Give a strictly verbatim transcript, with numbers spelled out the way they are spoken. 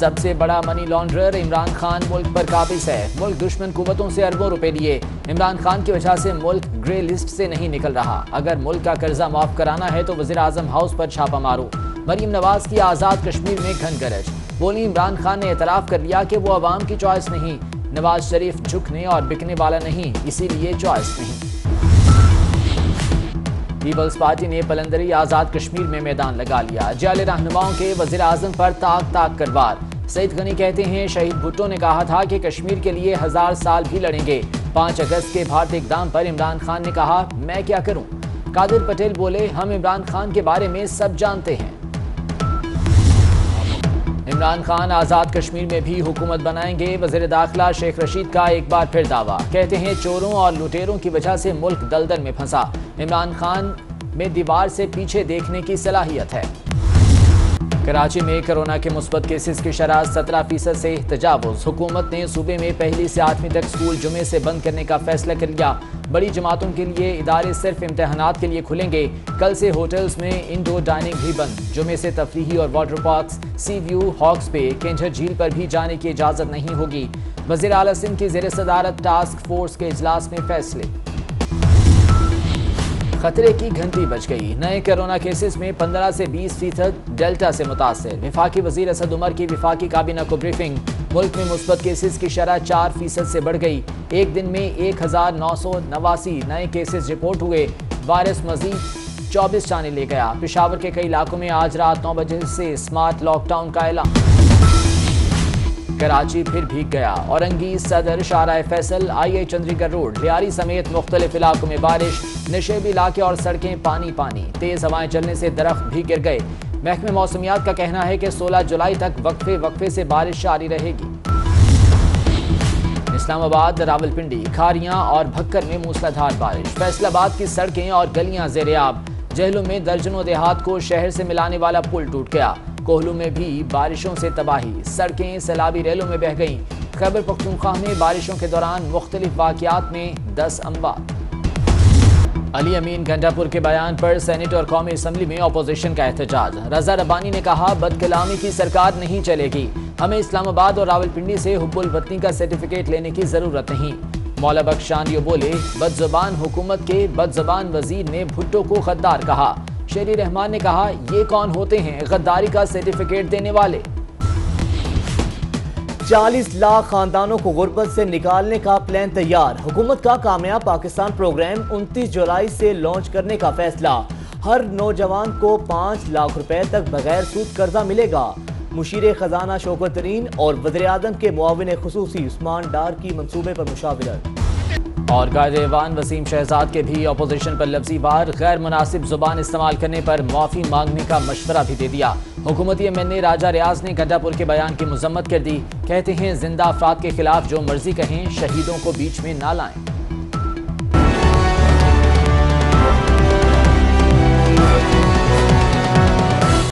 सबसे बड़ा money launderer Imran Khan मुल्क पर काबिज है। मुल्क दुश्मन कुव्वतों से अरबों रुपए लिए। इमरान खान की वजह से मुल्क ग्रे लिस्ट से नहीं निकल रहा। अगर मुल्क का कर्जा माफ कराना है तो वज़ीर आज़म हाउस पर छापा मारो। मरीम नवाज की आज़ाद कश्मीर में घन गरज। बोली इमरान खान ने एतराफ़ कर लिया कि वो अवाम की चॉइस नहीं। नवाज शरीफ झुकने और बिकने वाला नहीं, इसीलिए चॉइस नहीं। पीपल्स पार्टी ने पलंदरी आज़ाद कश्मीर में मैदान लगा लिया। जाले रहनुमाओं के वज़ीर आज़म पर ताक ताक कर वार। सईद गनी कहते हैं शहीद भुट्टो ने कहा था कि कश्मीर के लिए हजार साल भी लड़ेंगे। पाँच अगस्त के भारतीय इक़दाम पर इमरान खान ने कहा मैं क्या करूं। कादिर पटेल बोले हम इमरान खान के बारे में सब जानते हैं। इमरान खान आज़ाद कश्मीर में भी हुकूमत बनाएंगे। वज़ीर दाखिला शेख रशीद का एक बार फिर दावा। कहते हैं चोरों और लुटेरों की वजह से मुल्क दलदल में फंसा। इमरान खान में दीवार से पीछे देखने की सलाहियत है। कराची में कोरोना के मुस्बत केसेस की शरह सत्रह फीसद से तजावुज़। हुकूमत ने सूबे में पहली से आठवीं तक स्कूल जुमे से बंद करने का फैसला कर लिया। बड़ी जमातों के लिए इदारे सिर्फ इम्तहानात के लिए खुलेंगे। कल से होटल्स में इंडोर डाइनिंग भी बंद। जुमे से तफरीही और water parks, sea view, Hawks Bay, Keenjhar झील पर भी जाने की इजाज़त नहीं होगी। वज़ीर आला सिंध की ज़ेर सदारत टास्क फोर्स के इजलास में फैसले। खतरे की घंटी बज गई। नए कोरोना केसेस में पंद्रह से बीस फीसद डेल्टा से मुतासिर। विफाकी वजीर असद उमर की विफाकी काबीना को ब्रीफिंग। मुल्क में मुस्बत केसेस की शरह चार फीसद से बढ़ गई। एक दिन में एक हजार नौ सौ नवासी नए केसेस रिपोर्ट हुए। वायरस मजीद चौबीस जाने ले गया। पेशावर के कई इलाकों में आज रात नौ बजे से स्मार्ट लॉकडाउन का ऐलान। कराची फिर भीग गया। Orangi, Saddar, Shahrah Faisal, I I Chundrigar road, Lyari समेत मुख्तलिफ इलाकों में बारिश। नशेबी इलाके और सड़कें पानी पानी। तेज हवाएं चलने से दरख्त भी गिर गए। महकमे मौसमियात का कहना है कि सोलह जुलाई तक वक्फे वक्फे से बारिश जारी रहेगी। इस्लामाबाद, रावलपिंडी, खारियां और भक्कर में मूसलाधार बारिश। फैसलाबाद की सड़कें और गलियां ज़ेर-ए-आब। जहलुम में दर्जनों देहात को शहर से मिलाने वाला पुल टूट गया। कोहलू में भी बारिशों से तबाही। सड़कें सैलाबी रेलों में बह गईं। खैबर पख्तूनख्वा में बारिशों के दौरान मुख्तलिफ वाक़यात में दस अमवात। अली अमीन गंडापुर के बयान पर सेनेट और कौमी असम्बली में अपोजिशन का एहतजाज। रजा रब्बानी ने कहा बदकलामी की सरकार नहीं चलेगी। हमें इस्लामाबाद और रावलपिंडी से हुब्बुल वतनी का सर्टिफिकेट लेने की जरूरत नहीं। मौला बख्श शानियो बोले बदज़बान हुकूमत के बदज़बान वजीर ने भुट्टो को गद्दार कहा। शेरी रहमान ने कहा ये कौन होते हैं गद्दारी का सर्टिफिकेट देने वाले। चालीस लाख खानदानों को गुर्बत से निकालने का प्लान तैयार। हुकूमत का कामयाब पाकिस्तान प्रोग्राम उनतीस जुलाई से लॉन्च करने का फैसला। हर नौजवान को पाँच लाख रुपए तक बगैर सूद कर्जा मिलेगा। मुशीर खजाना शौकत तरीन और वज़ीर आज़म के मुआविन खुसूसी उस्मान डार की मंसूबे पर मुशावरत। और कायदे-ए-वान वसीम शहजाद के भी अपोजिशन पर लफ्जी वार। गैर मुनासिब जुबान इस्तेमाल करने पर माफ़ी मांगने का मशवरा भी दे दिया। हुकूमती एम एन ए राजा रियाज ने गंडापुर के बयान की मजम्मत कर दी। कहते हैं जिंदा अफराद के खिलाफ जो मर्जी कहें, शहीदों को बीच में ना लाएं।